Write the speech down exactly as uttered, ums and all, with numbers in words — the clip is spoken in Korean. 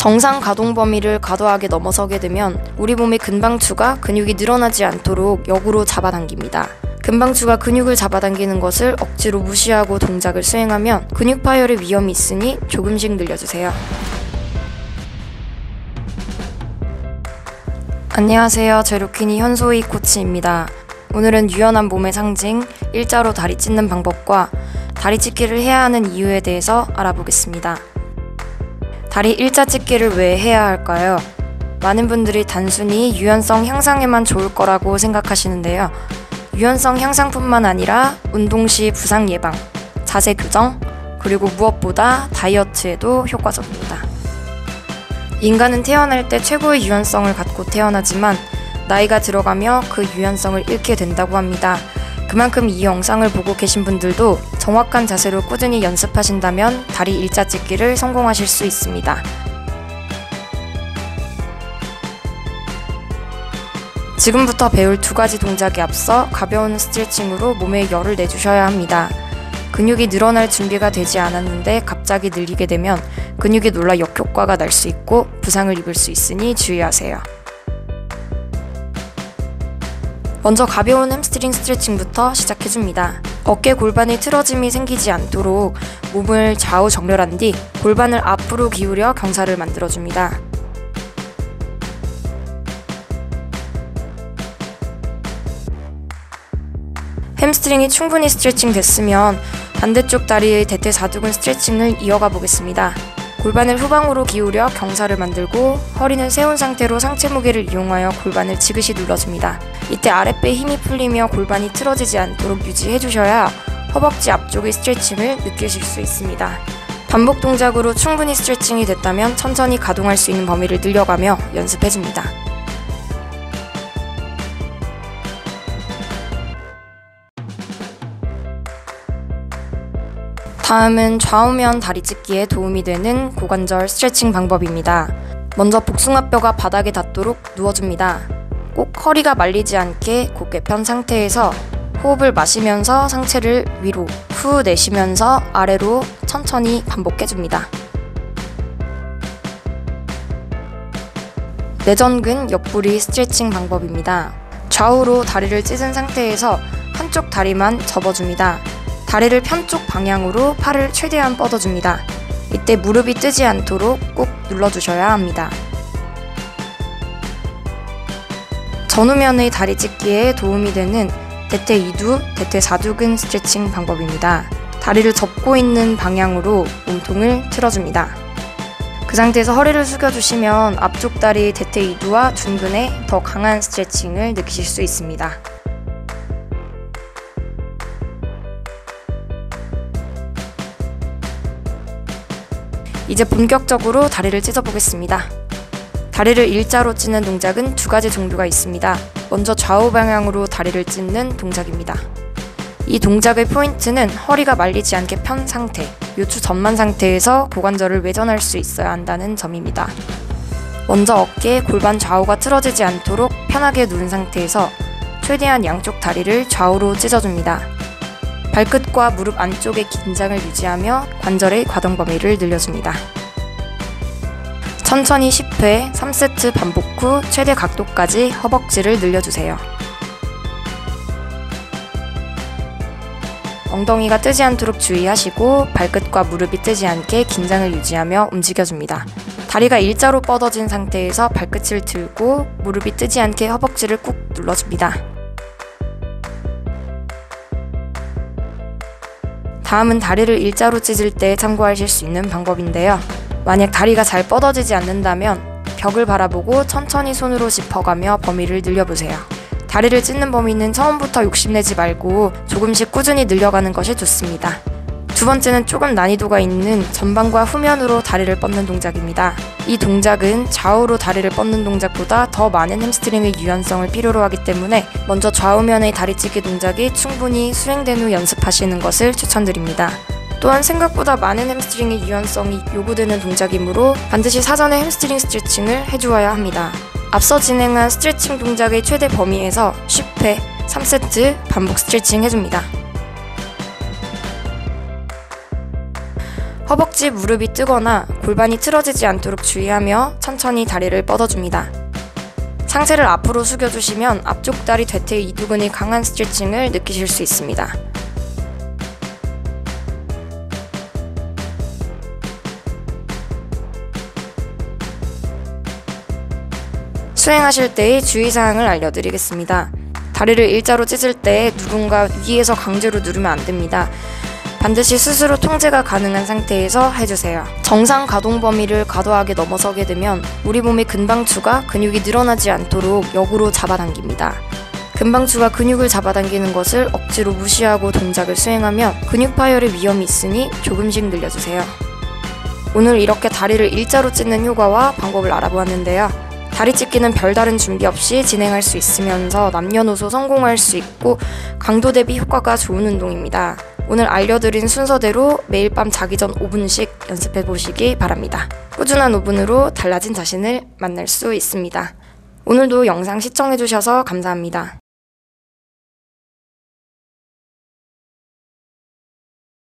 정상 가동 범위를 과도하게 넘어서게 되면 우리 몸의 근방추가 근육이 늘어나지 않도록 역으로 잡아당깁니다. 근방추가 근육을 잡아당기는 것을 억지로 무시하고 동작을 수행하면 근육 파열의 위험이 있으니 조금씩 늘려주세요. 안녕하세요. 제로키니 현소희 코치입니다. 오늘은 유연한 몸의 상징 일자로 다리 찢는 방법과 다리 찢기를 해야 하는 이유에 대해서 알아보겠습니다. 다리 일자 찢기를 왜 해야 할까요? 많은 분들이 단순히 유연성 향상에만 좋을 거라고 생각하시는데요. 유연성 향상뿐만 아니라 운동 시 부상 예방, 자세 교정, 그리고 무엇보다 다이어트에도 효과적입니다. 인간은 태어날 때 최고의 유연성을 갖고 태어나지만 나이가 들어가며 그 유연성을 잃게 된다고 합니다. 그만큼 이 영상을 보고 계신 분들도 정확한 자세로 꾸준히 연습하신다면 다리 일자 찢기를 성공하실 수 있습니다. 지금부터 배울 두 가지 동작에 앞서 가벼운 스트레칭으로 몸에 열을 내주셔야 합니다. 근육이 늘어날 준비가 되지 않았는데 갑자기 늘리게 되면 근육이 놀라 역효과가 날 수 있고 부상을 입을 수 있으니 주의하세요. 먼저 가벼운 햄스트링 스트레칭부터 시작해줍니다. 어깨 골반의 틀어짐이 생기지 않도록 몸을 좌우 정렬한 뒤 골반을 앞으로 기울여 경사를 만들어줍니다. 햄스트링이 충분히 스트레칭 됐으면 반대쪽 다리의 대퇴사두근 스트레칭을 이어가 보겠습니다. 골반을 후방으로 기울여 경사를 만들고 허리는 세운 상태로 상체 무게를 이용하여 골반을 지그시 눌러줍니다. 이때 아랫배에 힘이 풀리며 골반이 틀어지지 않도록 유지해주셔야 허벅지 앞쪽의 스트레칭을 느끼실 수 있습니다. 반복 동작으로 충분히 스트레칭이 됐다면 천천히 가동할 수 있는 범위를 늘려가며 연습해줍니다. 다음은 좌우면 다리 찢기에 도움이 되는 고관절 스트레칭 방법입니다. 먼저 복숭아뼈가 바닥에 닿도록 누워줍니다. 꼭 허리가 말리지 않게 곧게 편 상태에서 호흡을 마시면서 상체를 위로 후 내쉬면서 아래로 천천히 반복해줍니다. 내전근 옆구리 스트레칭 방법입니다. 좌우로 다리를 찢은 상태에서 한쪽 다리만 접어줍니다. 다리를 편쪽 방향으로 팔을 최대한 뻗어줍니다. 이때 무릎이 뜨지 않도록 꾹 눌러주셔야 합니다. 전후면의 다리 찢기에 도움이 되는 대퇴이두, 대퇴사두근 스트레칭 방법입니다. 다리를 접고 있는 방향으로 몸통을 틀어줍니다. 그 상태에서 허리를 숙여주시면 앞쪽 다리 대퇴이두와 둔근에 더 강한 스트레칭을 느끼실 수 있습니다. 이제 본격적으로 다리를 찢어보겠습니다. 다리를 일자로 찢는 동작은 두 가지 종류가 있습니다. 먼저 좌우 방향으로 다리를 찢는 동작입니다. 이 동작의 포인트는 허리가 말리지 않게 편 상태, 요추 전만 상태에서 고관절을 외전할 수 있어야 한다는 점입니다. 먼저 어깨, 골반 좌우가 틀어지지 않도록 편하게 누운 상태에서 최대한 양쪽 다리를 좌우로 찢어줍니다. 발끝과 무릎 안쪽의 긴장을 유지하며 관절의 가동 범위를 늘려줍니다. 천천히 십 회, 삼 세트 반복 후 최대 각도까지 허벅지를 늘려주세요. 엉덩이가 뜨지 않도록 주의하시고 발끝과 무릎이 뜨지 않게 긴장을 유지하며 움직여줍니다. 다리가 일자로 뻗어진 상태에서 발끝을 들고 무릎이 뜨지 않게 허벅지를 꾹 눌러줍니다. 다음은 다리를 일자로 찢을 때 참고하실 수 있는 방법인데요. 만약 다리가 잘 뻗어지지 않는다면 벽을 바라보고 천천히 손으로 짚어가며 범위를 늘려보세요. 다리를 찢는 범위는 처음부터 욕심내지 말고 조금씩 꾸준히 늘려가는 것이 좋습니다. 두 번째는 조금 난이도가 있는 전방과 후면으로 다리를 뻗는 동작입니다. 이 동작은 좌우로 다리를 뻗는 동작보다 더 많은 햄스트링의 유연성을 필요로 하기 때문에 먼저 좌우면의 다리 찢기 동작이 충분히 수행된 후 연습하시는 것을 추천드립니다. 또한 생각보다 많은 햄스트링의 유연성이 요구되는 동작이므로 반드시 사전에 햄스트링 스트레칭을 해주어야 합니다. 앞서 진행한 스트레칭 동작의 최대 범위에서 십 회, 삼 세트 반복 스트레칭 해줍니다. 허벅지, 무릎이 뜨거나 골반이 틀어지지 않도록 주의하며 천천히 다리를 뻗어줍니다. 상체를 앞으로 숙여주시면 앞쪽 다리 대퇴 이두근의 강한 스트레칭을 느끼실 수 있습니다. 수행하실 때의 주의사항을 알려드리겠습니다. 다리를 일자로 찢을 때 누군가 위에서 강제로 누르면 안 됩니다. 반드시 스스로 통제가 가능한 상태에서 해주세요. 정상 가동 범위를 과도하게 넘어서게 되면 우리 몸의 근방추가 근육이 늘어나지 않도록 역으로 잡아당깁니다. 근방추가 근육을 잡아당기는 것을 억지로 무시하고 동작을 수행하면 근육 파열의 위험이 있으니 조금씩 늘려주세요. 오늘 이렇게 다리를 일자로 찢는 효과와 방법을 알아보았는데요. 다리 찢기는 별다른 준비 없이 진행할 수 있으면서 남녀노소 성공할 수 있고 강도 대비 효과가 좋은 운동입니다. 오늘 알려드린 순서대로 매일 밤 자기 전 오 분씩 연습해 보시기 바랍니다. 꾸준한 오 분으로 달라진 자신을 만날 수 있습니다. 오늘도 영상 시청해 주셔서 감사합니다.